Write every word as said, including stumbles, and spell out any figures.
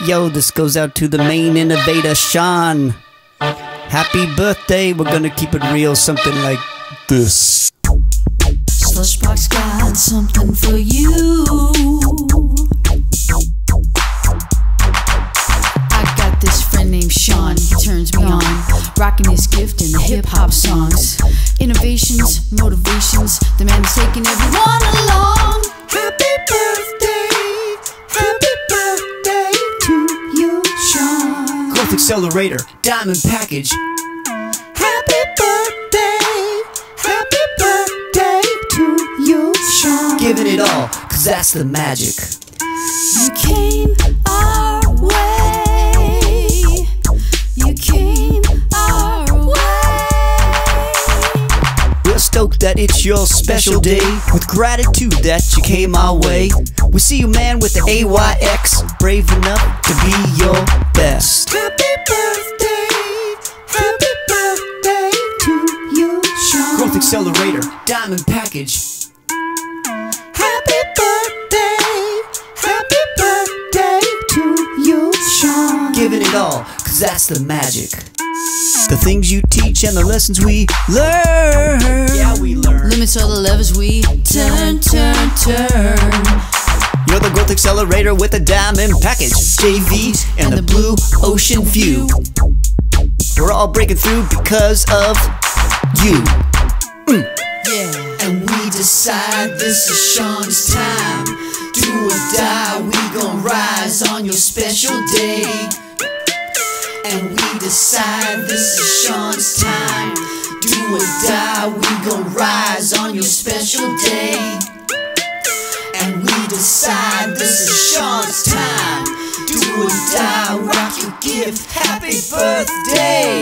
Yo, this goes out to the main innovator, Sean. Happy birthday. We're gonna keep it real, something like this. Slushbox got something for you. I got this friend named Sean, he turns me on, rocking his gift in the hip-hop songs. Innovations, motivations, the man is taking everyone along. Happy birthday, happy birthday to you, Sean. Growth Accelerator, Diamond Package. Happy birthday, happy birthday to you, Sean. Giving it all, cause that's the magic. You came our way. You came our way. We're stoked that it's your special day. With gratitude that you came our way. We see you, man, with the A Y X, brave enough to be your best. Happy birthday, happy birthday to you, Sean. Growth Accelerator, Diamond Package. Happy birthday, happy birthday to you, Sean. Giving it all, cause that's the magic. The things you teach and the lessons we learn. Yeah, we learn. Limits are the levers we turn, turn, turn. You're the Growth Accelerator with the Diamond Package, J V and the Blue Ocean View. We're all breaking through because of you. Mm. Yeah. And we decide this is Sean's time. Do or die, we gon' rise on your special day. And we decide this is Sean's time. Do or die, we gon' rise on your special day. And we decide this is Sean's time. Do or die, rock your gift, happy birthday.